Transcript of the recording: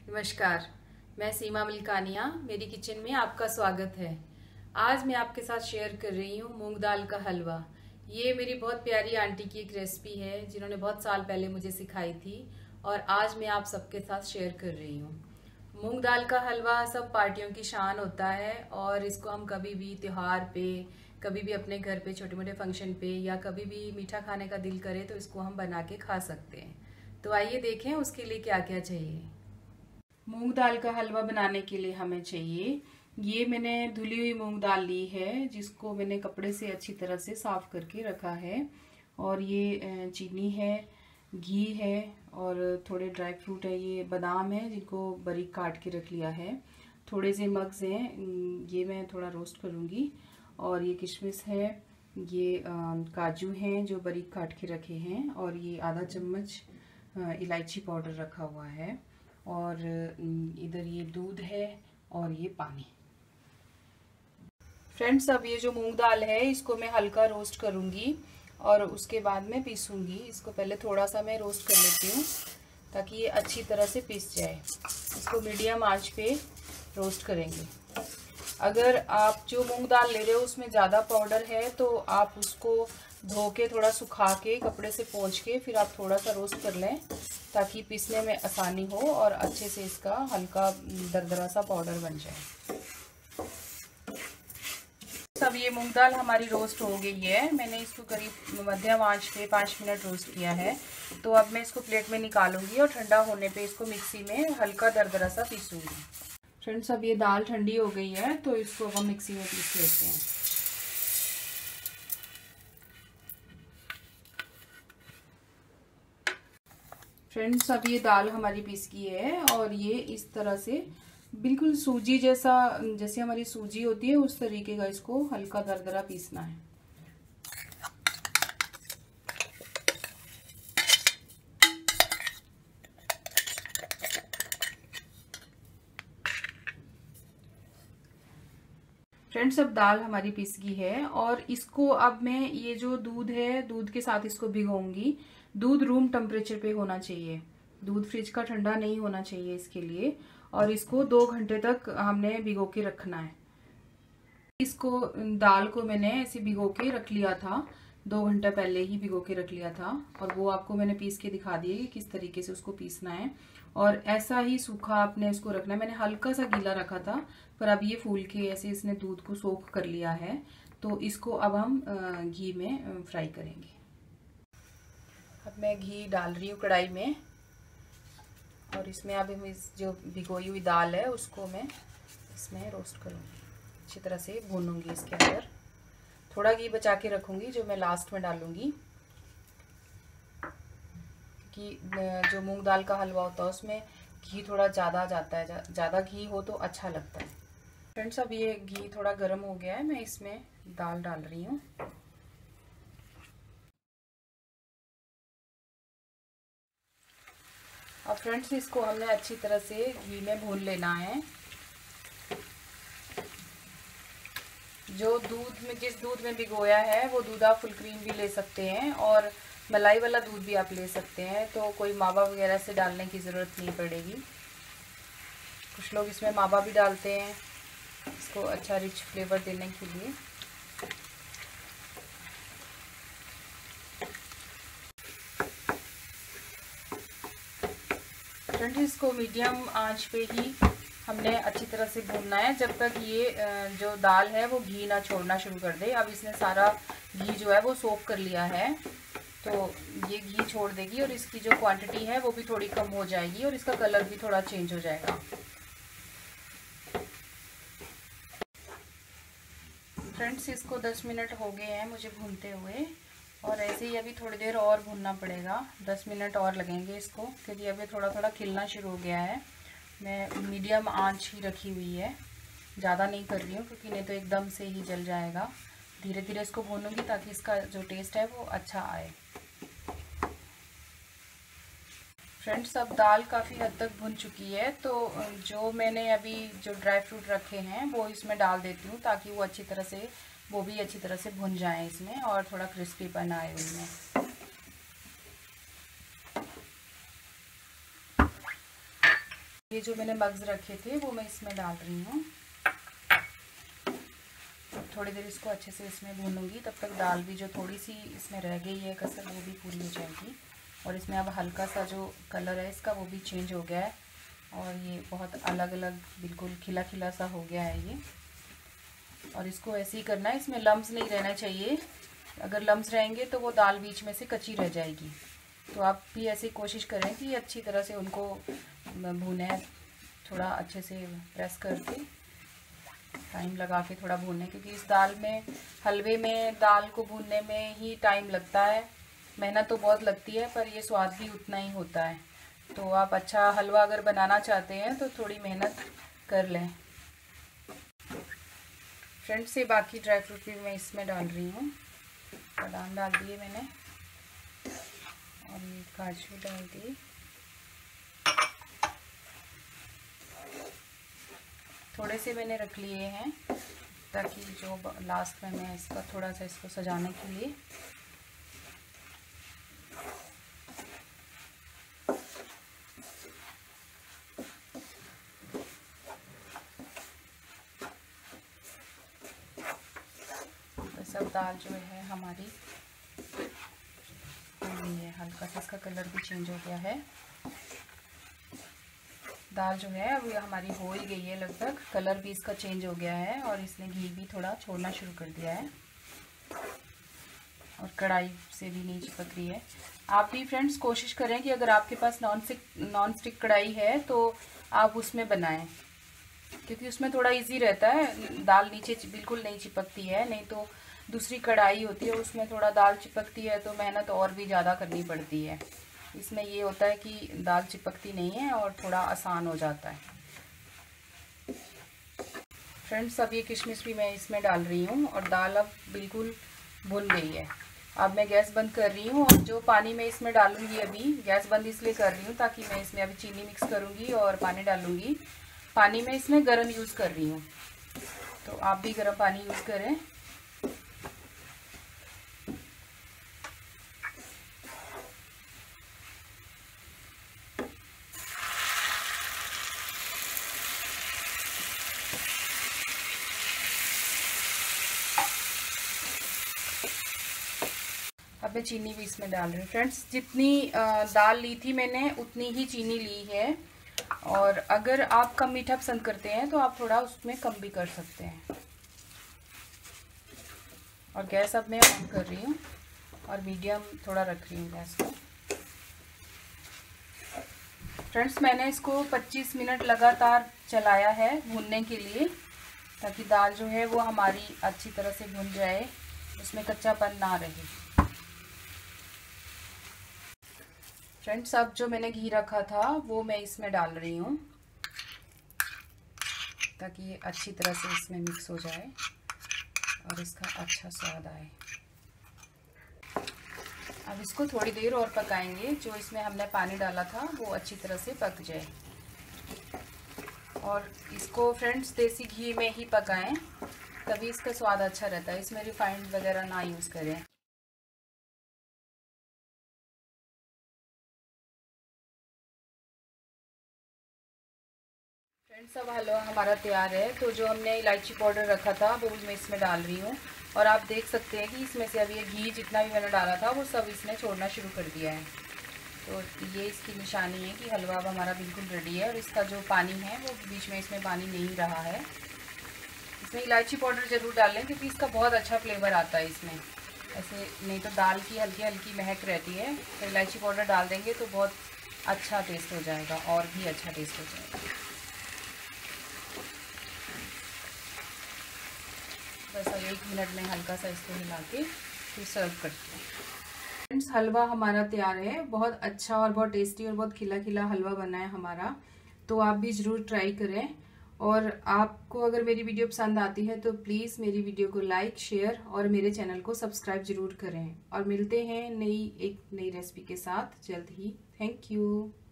नमस्कार, मैं सीमा मिल्कानिया। मेरी किचन में आपका स्वागत है। आज मैं आपके साथ शेयर कर रही हूँ मूंग दाल का हलवा। ये मेरी बहुत प्यारी आंटी की एक रेसिपी है जिन्होंने बहुत साल पहले मुझे सिखाई थी और आज मैं आप सबके साथ शेयर कर रही हूँ। मूंग दाल का हलवा सब पार्टियों की शान होता है और इसको हम कभी भी त्योहार पे, कभी भी अपने घर पे छोटे मोटे फंक्शन पे या कभी भी मीठा खाने का दिल करे तो इसको हम बना के खा सकते हैं। तो आइए देखें उसके लिए क्या क्या चाहिए। मूंग दाल का हलवा बनाने के लिए हमें चाहिए, ये मैंने धुली हुई मूंग दाल ली है जिसको मैंने कपड़े से अच्छी तरह से साफ करके रखा है। और ये चीनी है, घी है और थोड़े ड्राई फ्रूट है। ये बादाम है जिनको बारीक काट के रख लिया है। थोड़े से मग्स हैं, ये मैं थोड़ा रोस्ट करूँगी। और ये किशमिश है, ये काजू हैं जो बारीक काट के रखे हैं। और ये आधा चम्मच इलायची पाउडर रखा हुआ है। और इधर ये दूध है और ये पानी। फ्रेंड्स, अब ये जो मूंग दाल है इसको मैं हल्का रोस्ट करूंगी और उसके बाद में पीसूंगी। इसको पहले थोड़ा सा मैं रोस्ट कर लेती हूँ ताकि ये अच्छी तरह से पीस जाए। इसको मीडियम आंच पे रोस्ट करेंगे। अगर आप जो मूंग दाल ले रहे हो उसमें ज़्यादा पाउडर है तो आप उसको धो के थोड़ा सुखा के कपड़े से पोंछ के फिर आप थोड़ा सा रोस्ट कर लें ताकि पीसने में आसानी हो और अच्छे से इसका हल्का दरदरा सा पाउडर बन जाए। सब ये मूंग दाल हमारी रोस्ट हो गई है। मैंने इसको करीब मध्यम आंच पे 5 मिनट रोस्ट किया है। तो अब मैं इसको प्लेट में निकालूंगी और ठंडा होने पे इसको मिक्सी में हल्का दरदरा सा पीसूंगी। फ्रेंड्स, अब ये दाल ठंडी हो गई है तो इसको हम मिक्सी में पीस लेते हैं। फ्रेंड्स, अब ये दाल हमारी पीस गई है और ये इस तरह से बिल्कुल सूजी जैसा, जैसे हमारी सूजी होती है उस तरीके का इसको हल्का दरदरा पीसना है। फ्रेंड्स, अब दाल हमारी पीस गई है और इसको अब मैं ये जो दूध है दूध के साथ इसको भिगोऊंगी। दूध रूम टेम्परेचर पे होना चाहिए, दूध फ्रिज का ठंडा नहीं होना चाहिए इसके लिए। और इसको 2 घंटे तक हमने भिगो के रखना है। इसको दाल को मैंने ऐसे भिगो के रख लिया था, 2 घंटे पहले ही भिगो के रख लिया था और वो आपको मैंने पीस के दिखा दिया कि किस तरीके से उसको पीसना है। और ऐसा ही सूखा आपने इसको रखना है। मैंने हल्का सा गीला रखा था पर अब ये फूल के ऐसे इसने दूध को सोख कर लिया है। तो इसको अब हम घी में फ्राई करेंगे। अब मैं घी डाल रही हूँ कढ़ाई में और इसमें अब हम इस जो भिगोई हुई दाल है उसको मैं इसमें रोस्ट करूँगी, अच्छी तरह से भूनूंगी। इसके अंदर थोड़ा घी बचा के रखूंगी जो मैं लास्ट में डालूंगी, कि जो मूंग दाल का हलवा होता है उसमें घी थोड़ा ज़्यादा जाता है, ज़्यादा घी हो तो अच्छा लगता है। फ्रेंड्स, अब ये घी थोड़ा गर्म हो गया है, मैं इसमें दाल डाल रही हूँ। अब फ्रेंड्स, इसको हमने अच्छी तरह से घी में भून लेना है। जो दूध में, जिस दूध में भिगोया है वो दूध आप फुल क्रीम भी ले सकते हैं और मलाई वाला दूध भी आप ले सकते हैं। तो कोई मावा वगैरह से डालने की ज़रूरत नहीं पड़ेगी। कुछ लोग इसमें मावा भी डालते हैं इसको अच्छा रिच फ्लेवर देने के लिए। फ्रेंड्स, इसको मीडियम आंच पे ही हमने अच्छी तरह से भूनना है जब तक ये जो दाल है वो घी ना छोड़ना शुरू कर दे। अब इसने सारा घी जो है वो सोख कर लिया है तो ये घी छोड़ देगी और इसकी जो क्वांटिटी है वो भी थोड़ी कम हो जाएगी और इसका कलर भी थोड़ा चेंज हो जाएगा। फ्रेंड्स, इसको 10 मिनट हो गए हैं मुझे भूनते हुए और ऐसे ही अभी थोड़ी देर और भूनना पड़ेगा। 10 मिनट और लगेंगे इसको क्योंकि अभी थोड़ा थोड़ा खिलना शुरू हो गया है। मैं मीडियम आंच ही रखी हुई है, ज़्यादा नहीं कर रही हूँ क्योंकि नहीं तो एकदम से ही जल जाएगा। धीरे धीरे इसको भूनूंगी ताकि इसका जो टेस्ट है वो अच्छा आए। फ्रेंड्स, अब दाल काफ़ी हद तक भुन चुकी है तो जो मैंने अभी जो ड्राई फ्रूट रखे हैं वो इसमें डाल देती हूँ ताकि वो अच्छी तरह से, वो भी अच्छी तरह से भुन जाए इसमें और थोड़ा क्रिस्पीपन आए उनमें। ये जो मैंने मग्स रखे थे वो मैं इसमें डाल रही हूँ। थोड़ी देर इसको अच्छे से इसमें भूनूंगी, तब तक दाल भी जो थोड़ी सी इसमें रह गई है कसर वो भी पूरी हो जाएगी। और इसमें अब हल्का सा जो कलर है इसका वो भी चेंज हो गया है और ये बहुत अलग अलग बिल्कुल खिला खिला सा हो गया है ये। और इसको ऐसे ही करना है, इसमें लम्स नहीं रहना चाहिए। अगर लम्स रहेंगे तो वो दाल बीच में से कच्ची रह जाएगी। तो आप भी ऐसे कोशिश करें कि अच्छी तरह से उनको भूनें, थोड़ा अच्छे से प्रेस करके टाइम लगा के थोड़ा भूनें, क्योंकि इस दाल में हलवे में दाल को भूनने में ही टाइम लगता है। मेहनत तो बहुत लगती है पर ये स्वाद भी उतना ही होता है। तो आप अच्छा हलवा अगर बनाना चाहते हैं तो थोड़ी मेहनत कर लें। फ्रेंड्स, ये बाकी ड्राई फ्रूट भी मैं इसमें डाल रही हूँ। बादाम डाल दिए मैंने और काजू डाल दिए। थोड़े से मैंने रख लिए हैं ताकि जो लास्ट में मैं इसका थोड़ा सा इसको सजाने के लिए। तो सब दाल जो है हमारी है, हल्का सा इसका कलर भी चेंज हो गया है। दाल जो है अब हमारी हो ही गई है लगभग, कलर भी इसका चेंज हो गया है और इसने घी भी थोड़ा छोड़ना शुरू कर दिया है और कढ़ाई से भी नहीं चिपक रही है। आप भी फ्रेंड्स कोशिश करें कि अगर आपके पास नॉन स्टिक कढ़ाई है तो आप उसमें बनाएं, क्योंकि उसमें थोड़ा इजी रहता है, दाल नीचे बिल्कुल नहीं चिपकती है। नहीं तो दूसरी कढ़ाई होती है उसमें थोड़ा दाल चिपकती है तो मेहनत और भी ज़्यादा करनी पड़ती है। इसमें ये होता है कि दाल चिपकती नहीं है और थोड़ा आसान हो जाता है। फ्रेंड्स, अब ये किशमिश भी मैं इसमें डाल रही हूँ और दाल अब बिल्कुल भुन गई है। अब मैं गैस बंद कर रही हूँ और जो पानी मैं इसमें डालूंगी, अभी गैस बंद इसलिए कर रही हूँ ताकि मैं इसमें अभी चीनी मिक्स करूँगी और पानी डालूँगी। पानी मैं इसमें गर्म यूज़ कर रही हूँ, तो आप भी गर्म पानी यूज़ करें। अब मैं चीनी भी इसमें डाल रही हूँ। फ्रेंड्स, जितनी दाल ली थी मैंने उतनी ही चीनी ली है और अगर आप कम मीठा पसंद करते हैं तो आप थोड़ा उसमें कम भी कर सकते हैं। और गैस अब मैं ऑन कर रही हूँ और मीडियम थोड़ा रख रही हूँ गैस को। फ्रेंड्स, मैंने इसको 25 मिनट लगातार चलाया है भूनने के लिए, ताकि दाल जो है वो हमारी अच्छी तरह से भुन जाए, उसमें कच्चापन ना रहे। फ्रेंड्स, अब जो मैंने घी रखा था वो मैं इसमें डाल रही हूँ ताकि ये अच्छी तरह से इसमें मिक्स हो जाए और इसका अच्छा स्वाद आए। अब इसको थोड़ी देर और पकाएंगे, जो इसमें हमने पानी डाला था वो अच्छी तरह से पक जाए। और इसको फ्रेंड्स देसी घी में ही पकाएं, तभी इसका स्वाद अच्छा रहता है। इसमें रिफाइंड वगैरह ना यूज़ करें। फ्रेंड्स, अब हलवा हमारा तैयार है। तो जो हमने इलायची पाउडर रखा था वो मैं इसमें डाल रही हूँ और आप देख सकते हैं कि इसमें से अभी ये घी जितना भी मैंने डाला था वो सब इसने छोड़ना शुरू कर दिया है। तो ये इसकी निशानी है कि हलवा अब हमारा बिल्कुल रेडी है। और इसका जो पानी है वो बीच में इसमें पानी नहीं रहा है। इसमें इलायची पाउडर ज़रूर डाल लें क्योंकि इसका बहुत अच्छा फ्लेवर आता है इसमें। ऐसे नहीं तो दाल की हल्की हल्की महक रहती है, तो इलायची पाउडर डाल देंगे तो बहुत अच्छा टेस्ट हो जाएगा और भी अच्छा टेस्ट हो जाएगा। बस 1 मिनट में हल्का सा इसको हिला के फिर सर्व करते हैं। फ्रेंड्स, हलवा हमारा तैयार है। बहुत अच्छा और बहुत टेस्टी और बहुत खिला खिला हलवा बना है हमारा। तो आप भी ज़रूर ट्राई करें। और आपको अगर मेरी वीडियो पसंद आती है तो प्लीज़ मेरी वीडियो को लाइक, शेयर और मेरे चैनल को सब्सक्राइब जरूर करें। और मिलते हैं एक नई रेसिपी के साथ जल्द ही। Thank you.